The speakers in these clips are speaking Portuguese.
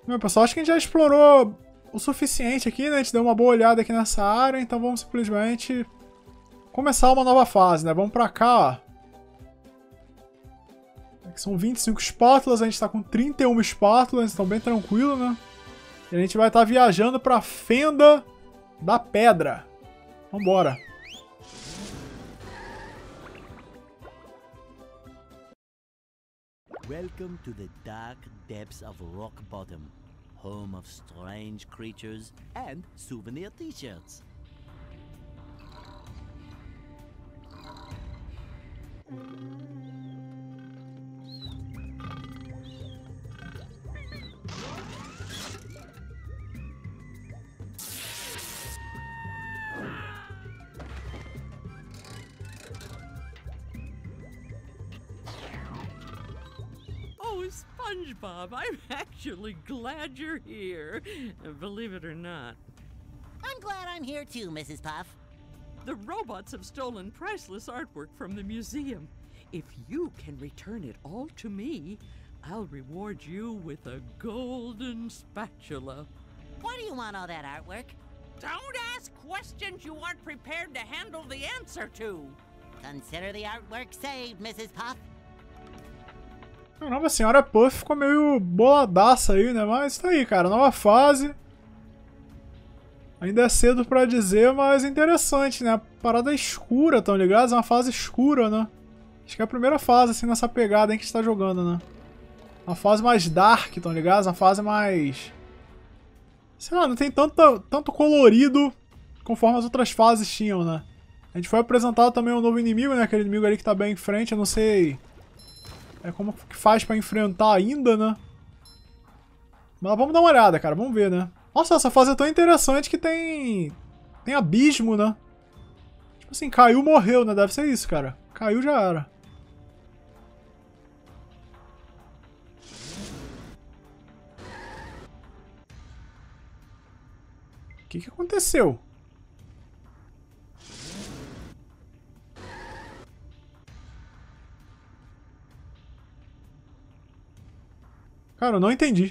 Meu pessoal, acho que a gente já explorou o suficiente aqui, né? A gente deu uma boa olhada aqui nessa área, então vamos simplesmente começar uma nova fase, né? Vamos pra cá, ó. Aqui são 25 espátulas, a gente tá com 31 espátulas, então bem tranquilo, né? E a gente vai estar viajando pra Fenda da Pedra. Vambora. Welcome to the dark depths of Rock Bottom, home of strange creatures and souvenir t-shirts. Oh, SpongeBob, I'm actually glad you're here, believe it or not. I'm glad I'm here too, Mrs. Puff. The robots have stolen priceless artwork from the museum. If you can return it all to me, I'll reward you with a golden spatula. Why do you want all that artwork? Don't ask questions you aren't prepared to handle the answer to. Consider the artwork saved, Mrs. Puff. Caramba, a senhora Puff ficou meio boladaça aí, né? Mas tá aí, cara. Nova fase. Ainda é cedo pra dizer, mas interessante, né? A parada escura, tão ligados? É uma fase escura, né? Acho que é a primeira fase, assim, nessa pegada em que a gente tá jogando, né? Uma fase mais dark, tão ligados? Uma fase mais... sei lá, não tem tanto colorido conforme as outras fases tinham, né? A gente foi apresentado também um novo inimigo, né? Aquele inimigo ali que tá bem em frente, eu não sei... como que faz pra enfrentar ainda, né? Mas vamos dar uma olhada, cara. Vamos ver, né? Nossa, essa fase é tão interessante que tem abismo, né? Tipo assim, caiu, morreu, né? Deve ser isso, cara. Caiu, já era. O que aconteceu? Cara, eu não entendi.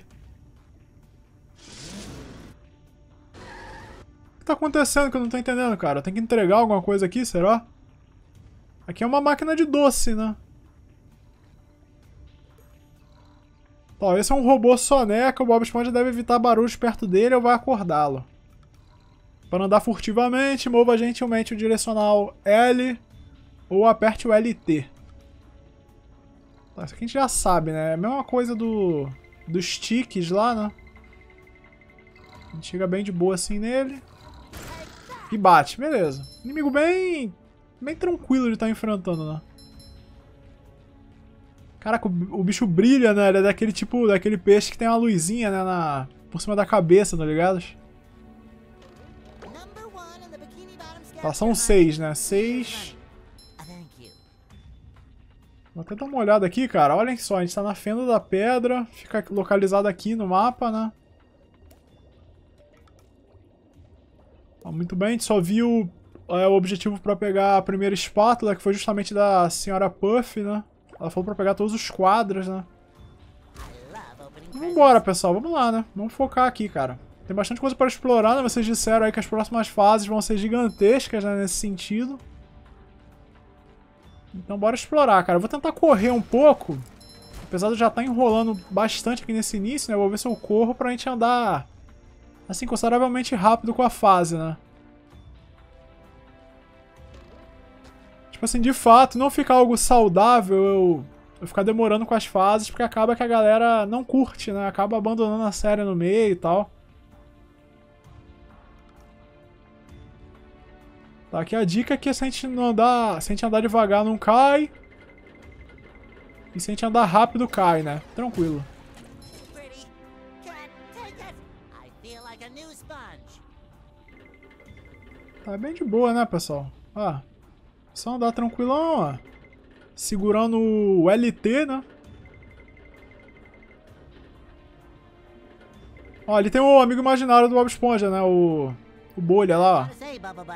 O que tá acontecendo que eu não tô entendendo, cara? Tem que entregar alguma coisa aqui, será? Aqui é uma máquina de doce, né? Ó, esse é um robô soneca, o Bob Esponja deve evitar barulhos perto dele ou vai acordá-lo. Para andar furtivamente, mova gentilmente o direcional L ou aperte o LT. Tá, isso aqui a gente já sabe, né? É a mesma coisa dos tiques lá, né? A gente chega bem de boa assim nele. E bate, beleza. Inimigo bem tranquilo de estar enfrentando, né? Caraca, o bicho brilha, né? Ele é daquele tipo, daquele peixe que tem uma luzinha, né? Por cima da cabeça, tá ligado? Tá, são 6, né? 6... Vou até dar uma olhada aqui, cara. Olhem só, a gente tá na Fenda da Pedra. Fica localizado aqui no mapa, né? Ó, muito bem, a gente só viu o objetivo pra pegar a primeira espátula, que foi justamente da senhora Puff, né? Ela falou pra pegar todos os quadros, né? Vambora, pessoal. Vamos lá, né? Vamos focar aqui, cara. Tem bastante coisa pra explorar, né? Vocês disseram aí que as próximas fases vão ser gigantescas, né? Nesse sentido. Então bora explorar, cara. Eu vou tentar correr um pouco. Apesar de eu já estar enrolando bastante aqui nesse início, né? Eu vou ver se eu corro pra gente andar, assim, consideravelmente rápido com a fase, né? Tipo assim, de fato, não fica algo saudável eu ficar demorando com as fases, porque acaba que a galera não curte, né? Acaba abandonando a série no meio e tal. Tá, aqui a dica é que se a gente andar devagar não cai. E se a gente andar rápido cai, né? Tranquilo. Tá bem de boa, né, pessoal? Ah, só andar tranquilão, ó. Segurando o LT, né? Ó, ali tem o amigo imaginário do Bob Esponja, né? O bolha lá, ó.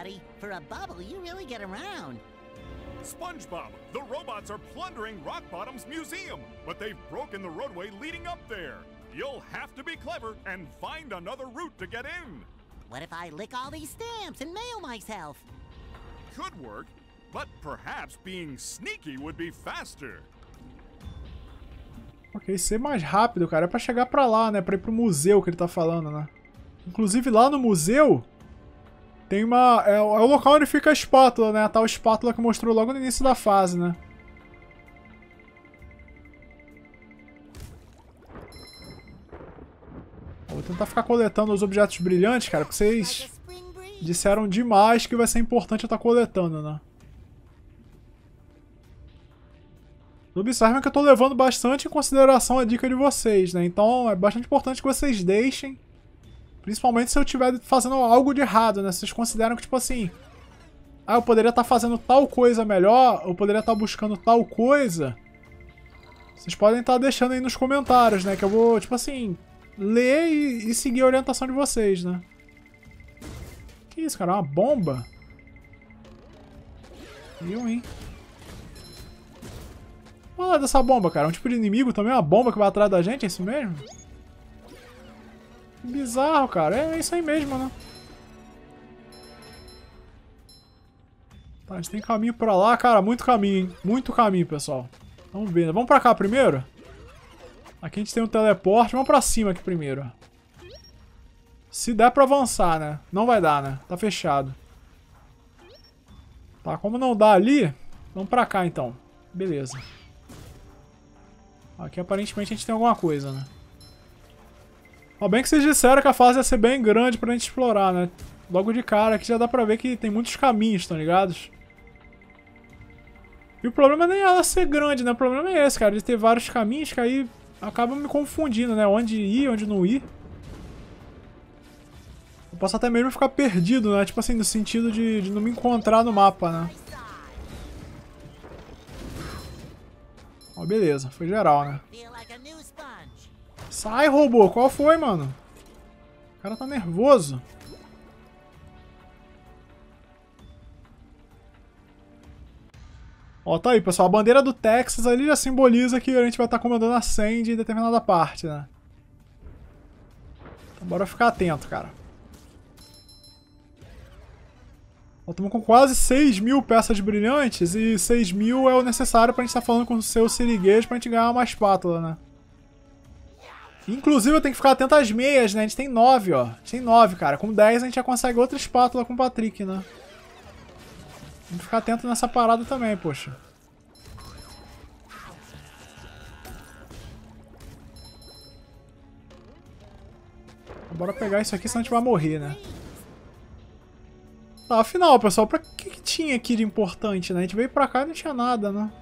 SpongeBob, the robots are plundering Rock Bottom's museum, but they've broken the roadway leading up there. You'll have to be clever and find another route to get in. What if I lick all these stamps and mail myself? Could work, but perhaps being sneaky would be faster. Ok, ser mais rápido, cara, é pra chegar pra lá, né? Pra ir pro museu que ele tá falando, né? Inclusive lá no museu tem uma... É o local onde fica a espátula, né? A tal espátula que mostrou logo no início da fase, né? Vou tentar ficar coletando os objetos brilhantes, cara, porque vocês disseram demais que vai ser importante eu estar coletando, né? Observem que eu tô levando bastante em consideração a dica de vocês, né? Então é bastante importante que vocês deixem, principalmente se eu estiver fazendo algo de errado, né? Vocês consideram que, tipo assim, ah, eu poderia estar fazendo tal coisa melhor, eu poderia estar buscando tal coisa. Vocês podem estar deixando aí nos comentários, né? Que eu vou, tipo assim, ler e seguir a orientação de vocês, né? Que isso, cara? Uma bomba? hein? Olha dessa bomba, cara. Um tipo de inimigo também, uma bomba que vai atrás da gente, é isso mesmo? Que bizarro, cara. É isso aí mesmo, né? Tá, a gente tem caminho pra lá. Cara, muito caminho, hein? Muito caminho, pessoal. Vamos ver, né? Vamos pra cá primeiro? Aqui a gente tem um teleporte. Vamos pra cima aqui primeiro. Se der pra avançar, né? Não vai dar, né? Tá fechado. Tá, como não dá ali, vamos pra cá então. Beleza. Aqui aparentemente a gente tem alguma coisa, né? Ó, bem que vocês disseram que a fase ia ser bem grande pra gente explorar, né? Logo de cara aqui já dá pra ver que tem muitos caminhos, estão ligados? E o problema nem é ela ser grande, né? O problema é esse, cara, de ter vários caminhos que aí acabam me confundindo, né? Onde ir, onde não ir. Eu posso até mesmo ficar perdido, né? Tipo assim, no sentido de não me encontrar no mapa, né? Ó, beleza. Foi geral, né? Sai, robô. Qual foi, mano? O cara tá nervoso. Ó, tá aí, pessoal. A bandeira do Texas ali já simboliza que a gente vai estar comandando a Sandy em determinada parte, né? Então bora ficar atento, cara. Estamos com quase 6.000 peças brilhantes e 6.000 é o necessário pra gente estar falando com o seu siriguejo pra gente ganhar uma espátula, né? Inclusive eu tenho que ficar atento às meias, né? A gente tem 9, ó. A gente tem 9, cara. Com 10 a gente já consegue outra espátula com o Patrick, né? Vamos ficar atento nessa parada também, poxa. Bora pegar isso aqui, senão a gente vai morrer, né? Tá, afinal, pessoal, pra que tinha aqui de importante, né? A gente veio pra cá e não tinha nada, né? Não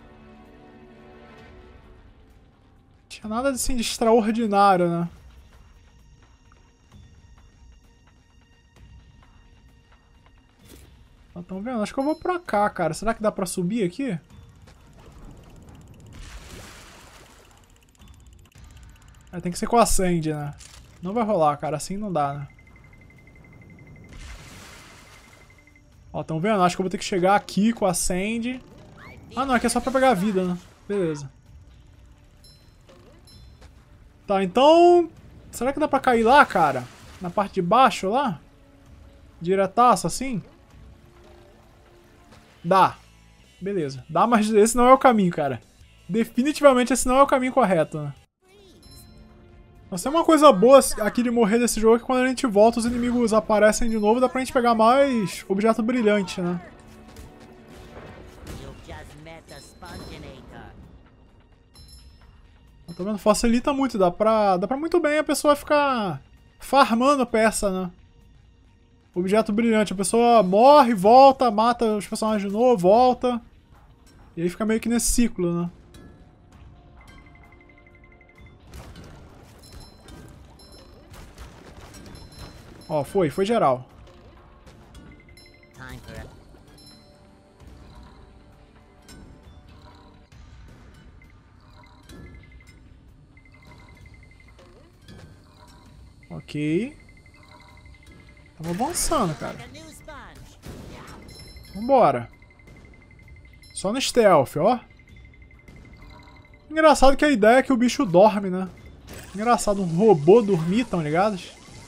tinha nada assim de extraordinário, né? Estão vendo? Acho que eu vou pra cá, cara. Será que dá pra subir aqui? É, tem que ser com a Sandy, né? Não vai rolar, cara. Assim não dá, né? Ó, estão vendo? Acho que eu vou ter que chegar aqui com a Sandy. Ah, não. Aqui é só pra pegar a vida, né? Beleza. Tá, então... Será que dá pra cair lá, cara? Na parte de baixo, lá? Diretaço, assim? Dá. Beleza. Dá, mas esse não é o caminho, cara. Definitivamente esse não é o caminho correto, né? Mas tem uma coisa boa aqui de morrer desse jogo, que quando a gente volta os inimigos aparecem de novo, dá pra gente pegar mais objeto brilhante, né? Tá vendo? Facilita muito, dá pra muito bem a pessoa ficar farmando peça, né? Objeto brilhante, a pessoa morre, volta, mata os personagens de novo, volta. E aí fica meio que nesse ciclo, né? Ó, foi geral. Ok. Tamo avançando, cara. Vambora. Só no stealth, ó. Engraçado que a ideia é que o bicho dorme, né? Engraçado, um robô dormir, tão ligados?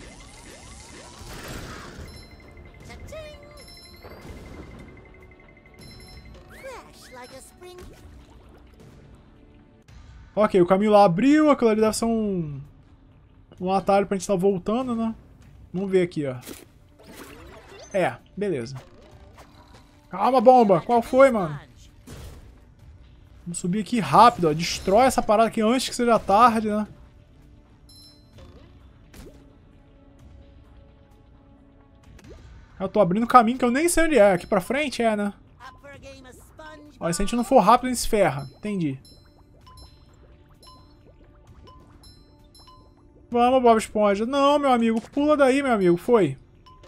Fresh like a spring. Ok, o caminho lá abriu, aquilo ali deve ser um atalho pra gente estar voltando, né? Vamos ver aqui, ó. É, beleza. Calma, bomba! Qual foi, mano? Vamos subir aqui rápido, ó. Destrói essa parada aqui antes que seja tarde, né? Eu tô abrindo caminho que eu nem sei onde é. Aqui pra frente é, né? Up for a game of sponge. Ó, se a gente não for rápido, a gente se ferra. Entendi. Vamos, Bob Esponja. Não, meu amigo. Pula daí, meu amigo. Foi.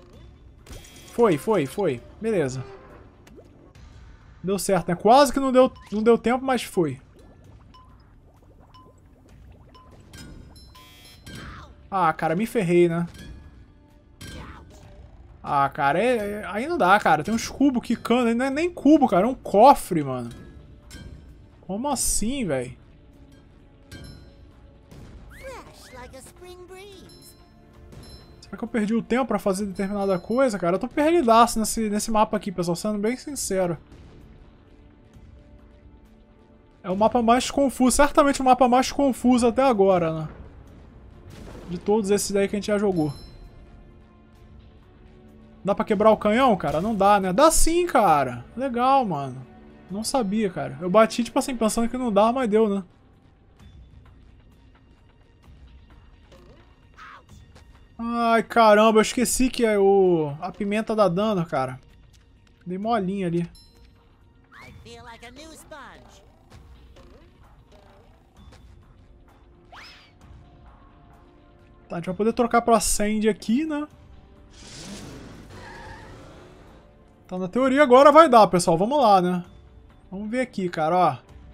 Foi. Beleza. Deu certo, né? Quase que não deu tempo, mas foi. Ah, cara, me ferrei, né? Ah, cara, aí não dá, cara. Tem uns cubos quicando. Não é nem cubo, cara. É um cofre, mano. Como assim, velho? Fresh like a spring breeze. Será que eu perdi o tempo pra fazer determinada coisa, cara? Eu tô perdidaço nesse mapa aqui, pessoal. Sendo bem sincero. É o mapa mais confuso. Certamente o mapa mais confuso até agora, né? De todos esses daí que a gente já jogou. Dá pra quebrar o canhão, cara? Não dá, né? Dá sim, cara. Legal, mano. Não sabia, cara. Eu bati, tipo assim, pensando que não dá, mas deu, né? Ai, caramba. Eu esqueci que a pimenta dá dano, cara. Dei molinha ali. I feel like a new sponge. Tá, a gente vai poder trocar pra Sandy aqui, né? Tá, na teoria agora vai dar, pessoal. Vamos lá, né? Vamos ver aqui, cara, ó.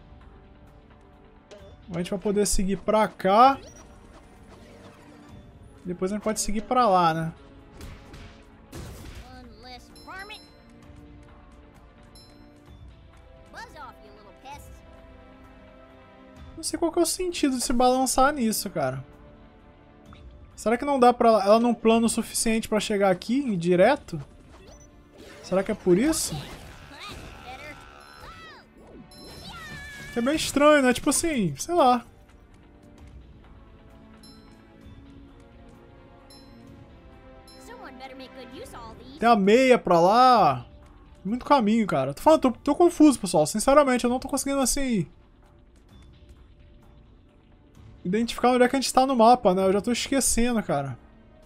A gente vai poder seguir pra cá. Depois a gente pode seguir pra lá, né? One less varmint. Buzz off, you little pest. Não sei qual que é o sentido de se balançar nisso, cara. Será que não dá pra ela num plano suficiente pra chegar aqui direto? Será que é por isso? Better. Que é bem estranho, né? Tipo assim, sei lá. Someone better make good use of all these. Tem a meia pra lá. Muito caminho, cara. Tô falando, tô confuso, pessoal. Sinceramente, eu não tô conseguindo, assim... identificar onde é que a gente tá no mapa, né? Eu já tô esquecendo, cara.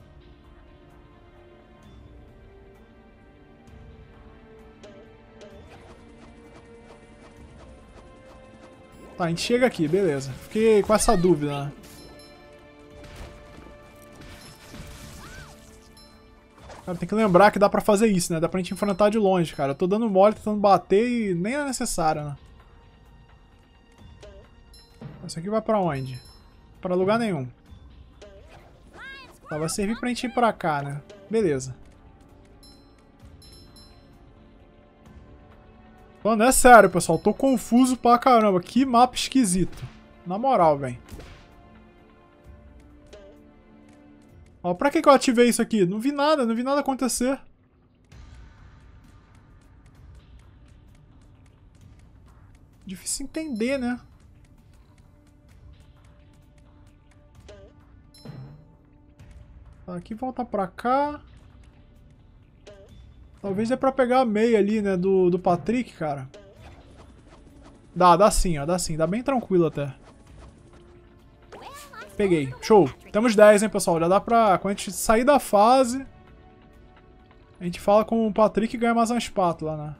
Tá, a gente chega aqui, beleza. Fiquei com essa dúvida, né? Cara, tem que lembrar que dá pra fazer isso, né? Dá pra gente enfrentar de longe, cara. Eu tô dando mole, tentando bater e nem é necessário, né? Isso aqui vai pra onde? Pra lugar nenhum. Tá, vai servir pra gente ir pra cá, né? Beleza. Mano, é sério, pessoal. Tô confuso pra caramba. Que mapa esquisito. Na moral, velho. Ó, pra que eu ativei isso aqui? Não vi nada acontecer. Difícil entender, né? Tá, aqui volta pra cá. Talvez dê pra pegar a meia ali, né, do Patrick, cara. Dá sim, ó, dá sim. Dá bem tranquilo até. Peguei. Show. Temos 10, hein, pessoal. Já dá pra... quando a gente sair da fase, a gente fala com o Patrick e ganha mais uma espátula, né?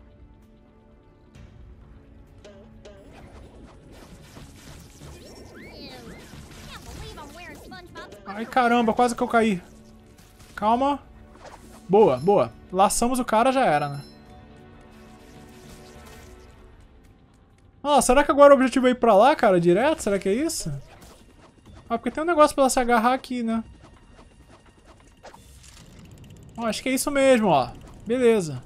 Can't believe I'm wearing SpongeBob's Ai, caramba, quase que eu caí. Calma. Boa, boa. Laçamos o cara, já era, né? Ah, será que agora o objetivo é ir pra lá, cara, direto? Será que é isso? Ah, porque tem um negócio pra ela se agarrar aqui, né? Ó, acho que é isso mesmo, ó. Beleza.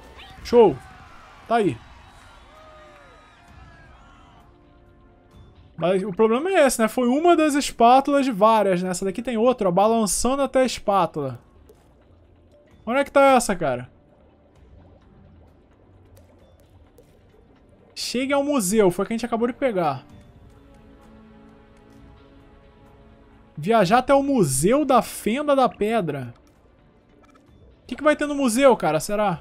Show. Tá aí. Mas o problema é esse, né? Foi uma das espátulas de várias, né? Essa daqui tem outra, ó, balançando até a espátula. Onde é que tá essa, cara? Chegue ao museu, foi o que a gente acabou de pegar. Viajar até o Museu da Fenda da Pedra. O que vai ter no museu, cara? Será?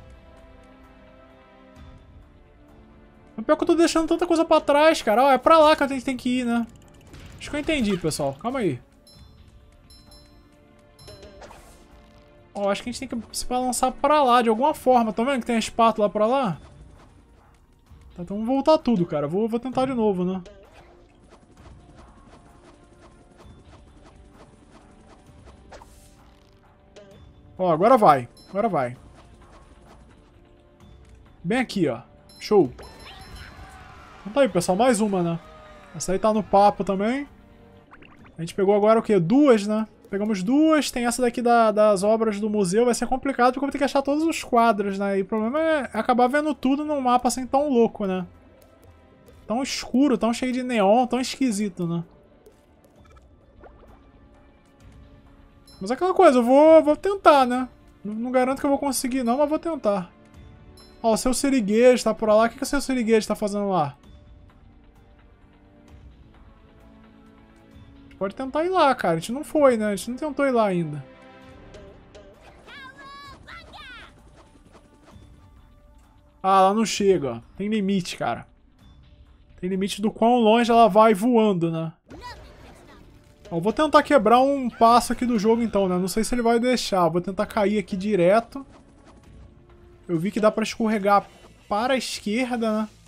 O pior que eu tô deixando tanta coisa pra trás, cara. Ó, é pra lá que a gente tem que ir, né? Acho que eu entendi, pessoal. Calma aí. Ó, acho que a gente tem que se balançar pra lá de alguma forma. Tá vendo que tem a espátula pra lá? Tá, então vamos voltar tudo, cara. Vou tentar de novo, né? Ó, agora vai. Agora vai. Bem aqui, ó. Show. Então tá aí, pessoal. Mais uma, né? Essa aí tá no papo também. A gente pegou agora o quê? Duas, né? Pegamos duas. Tem essa daqui das obras do museu. Vai ser complicado porque eu vou ter que achar todos os quadros, né? E o problema é acabar vendo tudo num mapa assim tão louco, né? Tão escuro, tão cheio de neon, tão esquisito, né? Mas é aquela coisa, eu vou tentar, né? Não garanto que eu vou conseguir não, mas vou tentar. Ó, o seu siriguejo tá por lá. O que o seu siriguejo tá fazendo lá? A gente pode tentar ir lá, cara. A gente não foi, né? A gente não tentou ir lá ainda. Ah, lá não chega, ó. Tem limite, cara. Tem limite do quão longe ela vai voando, né? Eu vou tentar quebrar um passo aqui do jogo então, né? Não sei se ele vai deixar. Vou tentar cair aqui direto. Eu vi que dá pra escorregar para a esquerda, né?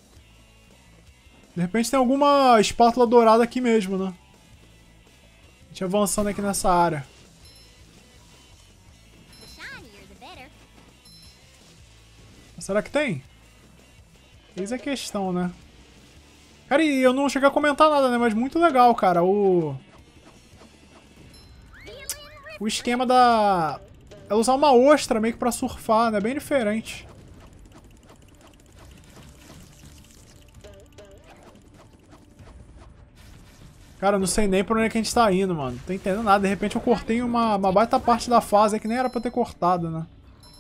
De repente tem alguma espátula dourada aqui mesmo, né? A gente avançando aqui nessa área. Será que tem? Eis a questão, né? Cara, e eu não cheguei a comentar nada, né? Mas muito legal, cara. O esquema da... é usar uma ostra meio que pra surfar, né? Bem diferente. Cara, eu não sei nem pra onde é que a gente tá indo, mano. Não tô entendendo nada. De repente eu cortei uma baita parte da fase que nem era pra ter cortado, né?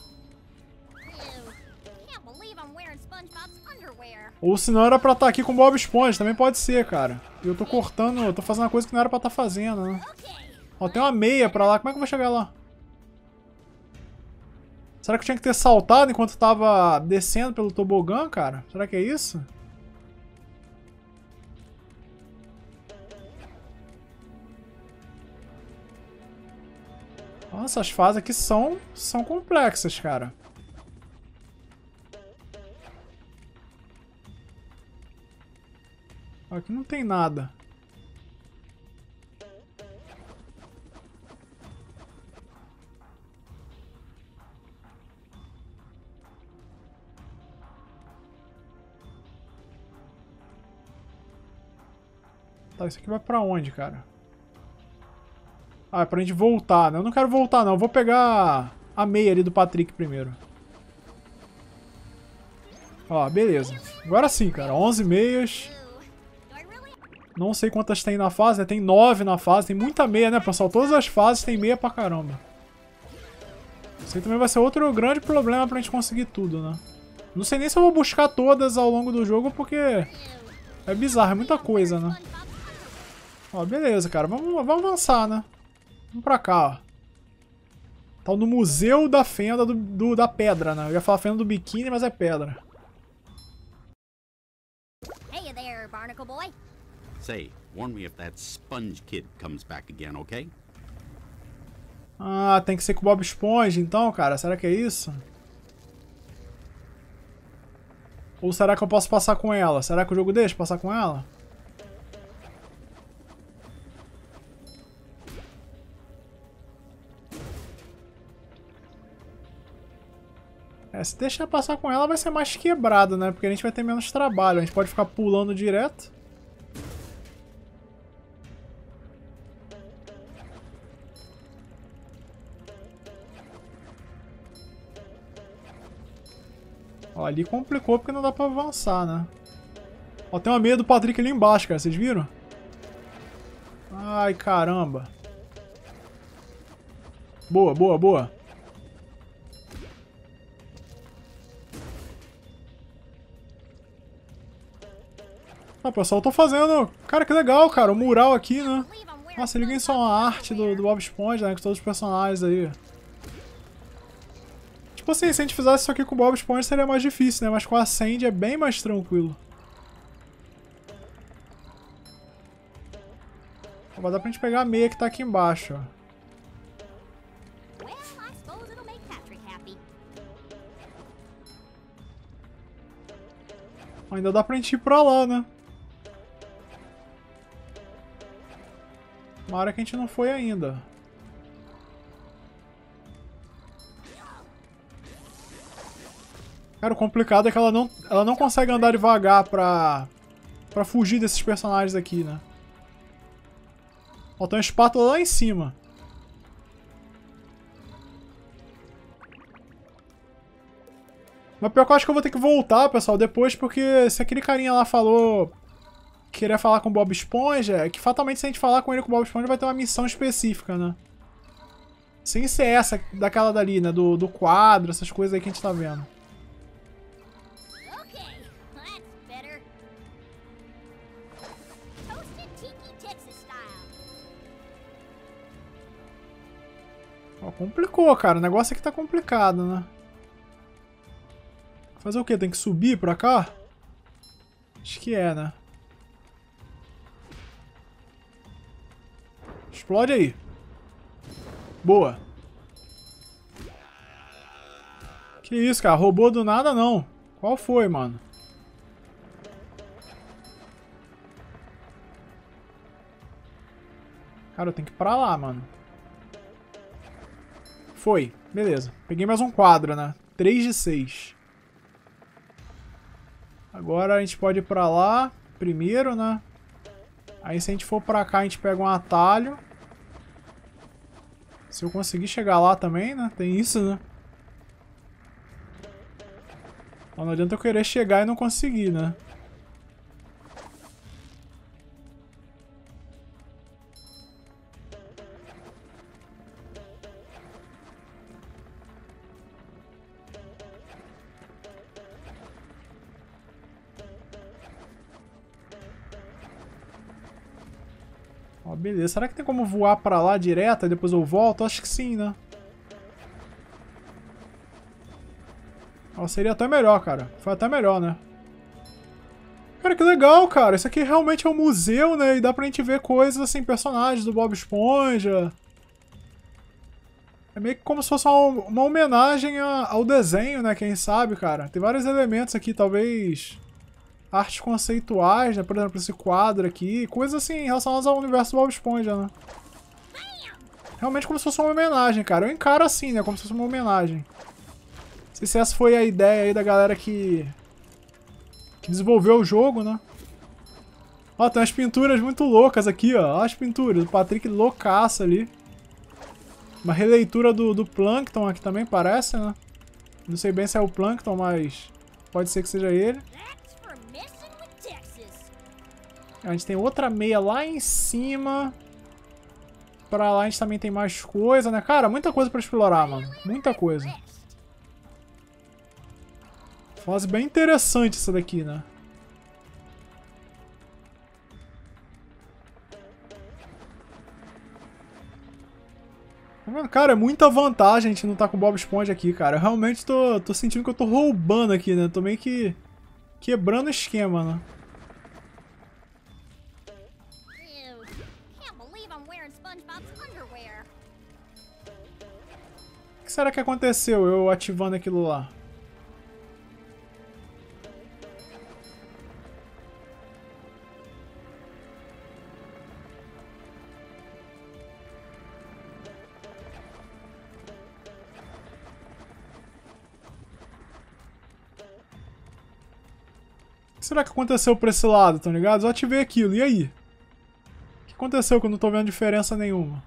Ou se não era pra estar aqui com o Bob Esponja, também pode ser, cara. E eu tô cortando, eu tô fazendo uma coisa que não era pra estar fazendo, né? Ó, tem uma meia pra lá, como é que eu vou chegar lá? Será que eu tinha que ter saltado enquanto tava descendo pelo tobogã, cara? Será que é isso? Nossa, as fases aqui são complexas, cara. Aqui não tem nada. Tá, isso aqui vai pra onde, cara? Ah, é pra gente voltar, né? Eu não quero voltar, não. Eu vou pegar a meia ali do Patrick primeiro. Ó, beleza. Agora sim, cara. 11 meias. Não sei quantas tem na fase, né? Tem 9 na fase. Tem muita meia, né, pessoal? Todas as fases tem meia pra caramba. Isso aí também vai ser outro grande problema pra gente conseguir tudo, né? Não sei nem se eu vou buscar todas ao longo do jogo, porque é bizarro, é muita coisa, né? Ó, beleza, cara. Vamos avançar, né? Vamos pra cá, ó. Tá no Museu da Fenda da Pedra, né? Eu ia falar Fenda do Biquíni, mas é pedra. Hey there, Barnacle Boy. Say, warn me if that sponge kid comes back again, okay? Ah, tem que ser com o Bob Esponja então, cara? Será que é isso? Ou será que eu posso passar com ela? Será que o jogo deixa passar com ela? É, se deixar passar com ela vai ser mais quebrado, né? Porque a gente vai ter menos trabalho. A gente pode ficar pulando direto. Ó, ali complicou porque não dá pra avançar, né? Ó, tem uma meia do Patrick ali embaixo, cara. Vocês viram? Ai, caramba. Boa, boa, boa. Ah, pessoal, eu tô fazendo... Cara, que legal, cara. O mural aqui, né? Nossa, liguem só a arte do Bob Esponja, né? Com todos os personagens aí. Tipo assim, se a gente fizesse isso aqui com o Bob Esponja seria mais difícil, né? Mas com a Sandy é bem mais tranquilo. Vai dar pra gente pegar a meia que tá aqui embaixo, ó. Ainda dá pra gente ir pra lá, né? Uma área que a gente não foi ainda. Cara, o complicado é que ela não consegue andar devagar pra fugir desses personagens aqui, né? Ó, tem uma espátula lá em cima. Mas pior que eu acho que eu vou ter que voltar, pessoal, depois, porque se aquele carinha lá falou... Querer falar com o Bob Esponja, é que fatalmente se a gente falar com ele com o Bob Esponja vai ter uma missão específica, né? Sem ser essa daquela dali, né? Do quadro, essas coisas aí que a gente tá vendo. Ó, complicou, cara. O negócio aqui tá complicado, né? Fazer o quê? Tem que subir pra cá? Acho que é, né? Explode aí. Boa. Que isso, cara? Roubou do nada, não. Qual foi, mano? Cara, eu tenho que ir pra lá, mano. Foi. Beleza. Peguei mais um quadro, né? 3 de 6. Agora a gente pode ir pra lá. Primeiro, né? Aí se a gente for pra cá, a gente pega um atalho. Se eu conseguir chegar lá também, né? Tem isso, né? Mas não adianta eu querer chegar e não conseguir, né? Ó, beleza. Será que tem como voar pra lá direto e depois eu volto? Acho que sim, né? Ó, seria até melhor, cara. Foi até melhor, né? Cara, que legal, cara. Isso aqui realmente é um museu, né? E dá pra gente ver coisas, assim, personagens do Bob Esponja. É meio que como se fosse uma homenagem ao desenho, né? Quem sabe, cara. Tem vários elementos aqui, talvez... artes conceituais, né? Por exemplo, esse quadro aqui. Coisas assim relacionadas ao universo do Bob Esponja, né? Realmente como se fosse uma homenagem, cara. Eu encaro assim, né? Como se fosse uma homenagem. Não sei se essa foi a ideia aí da galera que desenvolveu o jogo, né? Ó, tem umas pinturas muito loucas aqui, ó. Olha as pinturas. O Patrick loucaço ali. Uma releitura do Plankton aqui também, parece, né? Não sei bem se é o Plankton, mas pode ser que seja ele. A gente tem outra meia lá em cima. Pra lá a gente também tem mais coisa, né? Cara, muita coisa pra explorar, mano. Muita coisa. Fase bem interessante essa daqui, né? Cara, é muita vantagem a gente não tá com o Bob Esponja aqui, cara. Eu realmente tô sentindo que eu tô roubando aqui, né? Tô meio que quebrando o esquema, né? O que será que aconteceu eu ativando aquilo lá? O que será que aconteceu pra esse lado, tão ligados? Eu ativei aquilo, e aí? O que aconteceu que eu não tô vendo diferença nenhuma?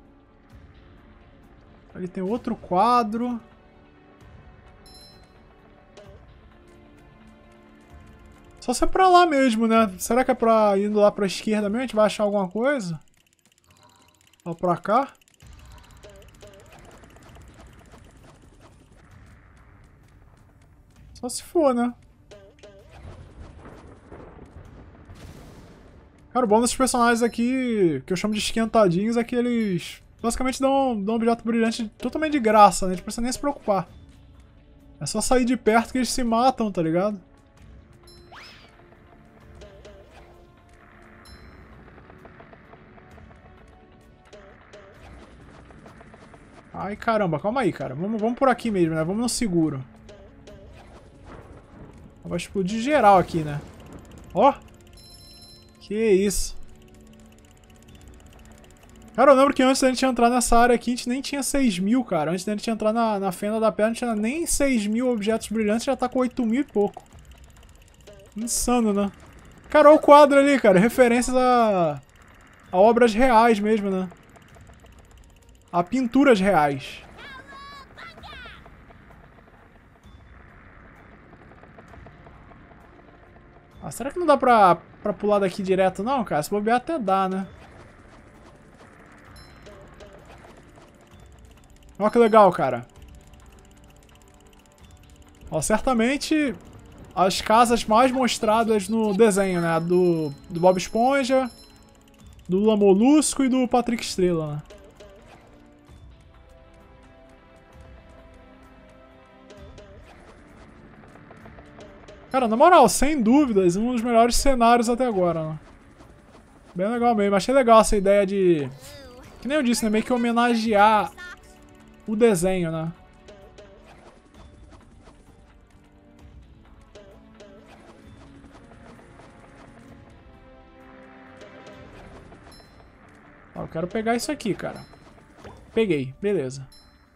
Ali tem outro quadro. Só se é pra lá mesmo, né? Será que é pra indo lá pra esquerda mesmo? A gente vai achar alguma coisa? Ó, pra cá. Só se for, né? Cara, o bom desses personagens aqui, que eu chamo de esquentadinhos, é que eles basicamente dão um objeto brilhante totalmente de graça, né? A gente não precisa nem se preocupar. É só sair de perto que eles se matam, tá ligado? Ai, caramba, calma aí, cara. Vamos por aqui mesmo, né? Vamos no seguro. Vai explodir geral aqui, né? Ó! Que isso. Cara, eu lembro que antes da gente entrar nessa área aqui, a gente nem tinha 6.000, cara. Antes da gente entrar na fenda da pedra, não tinha nem 6.000 objetos brilhantes, já tá com 8.000 e pouco. Insano, né? Cara, olha o quadro ali, cara. Referências a obras reais mesmo, né? A pinturas reais. Ah, será que não dá pra pular daqui direto não, cara? Se bobear até dá, né? Olha que legal, cara. Ó, certamente as casas mais mostradas no desenho, né? Do Bob Esponja, do Lula Molusco e do Patrick Estrela, né? Cara, na moral, sem dúvidas, um dos melhores cenários até agora, né? Bem legal mesmo. Achei legal essa ideia de... Que nem eu disse, né? Meio que homenagear o desenho, né? Ó, eu quero pegar isso aqui, cara. Peguei, beleza.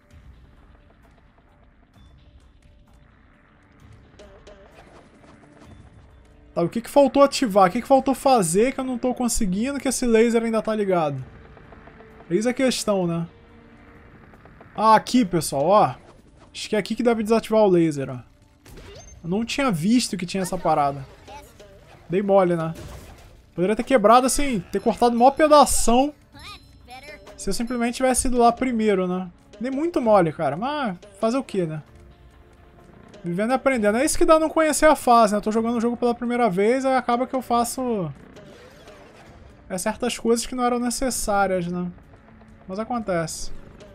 Tá, o que faltou ativar? O que faltou fazer que eu não tô conseguindo, que esse laser ainda tá ligado? Eis a questão, né? Ah, aqui, pessoal, ó. Acho que é aqui que deve desativar o laser, ó. Eu não tinha visto que tinha essa parada. Dei mole, né? Poderia ter quebrado, assim, ter cortado o maior pedação se eu simplesmente tivesse ido lá primeiro, né? Dei muito mole, cara. Mas fazer o quê, né? Vivendo e aprendendo. É isso que dá não conhecer a fase, né? Eu tô jogando o jogo pela primeira vez, aí acaba que eu faço certas coisas que não eram necessárias, né? Mas acontece.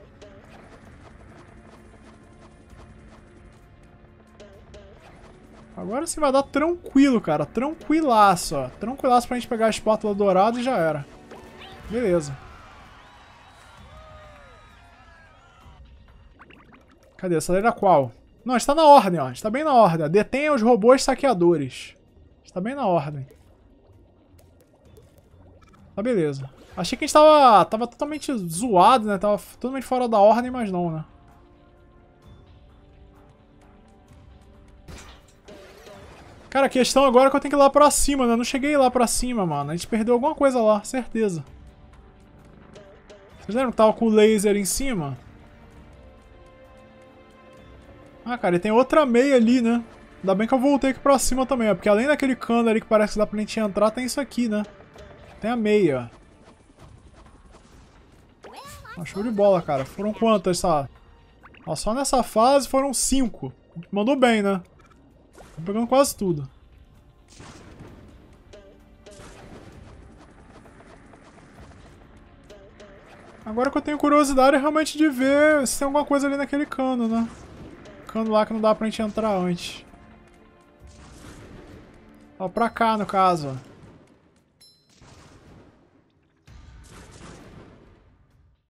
Agora sim vai dar tranquilo, cara. Tranquilaço, ó. Tranquilaço pra gente pegar a espátula dourada e já era. Beleza. Cadê? Essa era qual? Não, está na ordem, ó. Está bem na ordem. Detenha os robôs saqueadores. Está bem na ordem. Tá, beleza. Achei que a gente tava totalmente zoado, né? Tava totalmente fora da ordem, mas não, né? Cara, a questão agora é que eu tenho que ir lá pra cima, né? Eu não cheguei lá pra cima, mano. A gente perdeu alguma coisa lá, certeza. Vocês lembram que tava com o laser em cima? Ah, cara, e tem outra meia ali, né? Ainda bem que eu voltei aqui pra cima também, ó. Porque além daquele cano ali que parece que dá pra gente entrar, tem isso aqui, né? Tem a meia, ó. Show de bola, cara. Foram quantas, sabe? Ó, só nessa fase foram 5. Mandou bem, né? Tô pegando quase tudo. Agora que eu tenho curiosidade é realmente de ver se tem alguma coisa ali naquele cano, né? Cano lá que não dá pra gente entrar antes. Ó, pra cá no caso, ó.